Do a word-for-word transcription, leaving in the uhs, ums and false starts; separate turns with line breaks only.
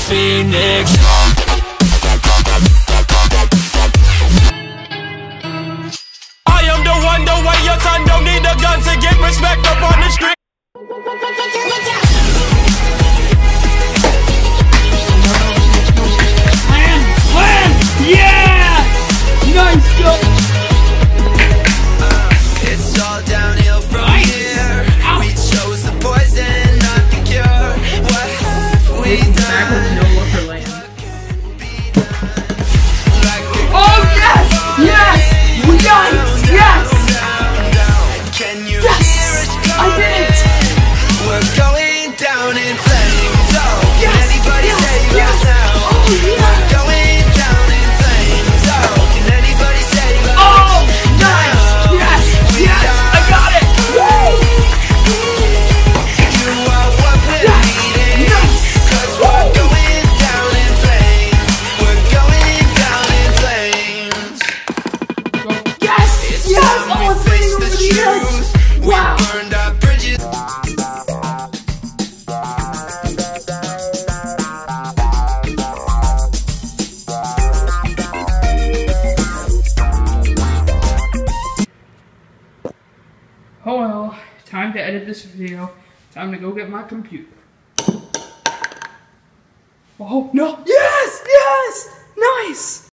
phoenix. I am the one, the way your son don't need a gun to get respect up on the street.
Plan! Plan! Yeah! Nice go!
It's all downhill from
Nice.
here.
Ow.
We chose the poison, not the cure. What have we done?
no look lane.
Like a
Oh yes! Yes! Nice! Yes!
down, down. Can you
Yes!
hear us
I did it!
We're going down in flames. Oh, can
Yes!
anybody
Yes!
save
Yes!
us now?
Oh yeah!
Going down in flames. Oh, can anybody save us?
Oh! Nice! Yes!
We
Yes!
are-
I got it! Woo!
You are what we're
Yes!
needing.
Nice!
Cause we're going down in flames. We're going down in flames.
Yes!
It's
Yes!
time
Oh,
we
it's
face
over
the
the
truth.
edge!
We
Wow!
burned our bridges.
Oh well, time to edit this video. Time to go get my computer. Oh no! Yes! Yes! Nice!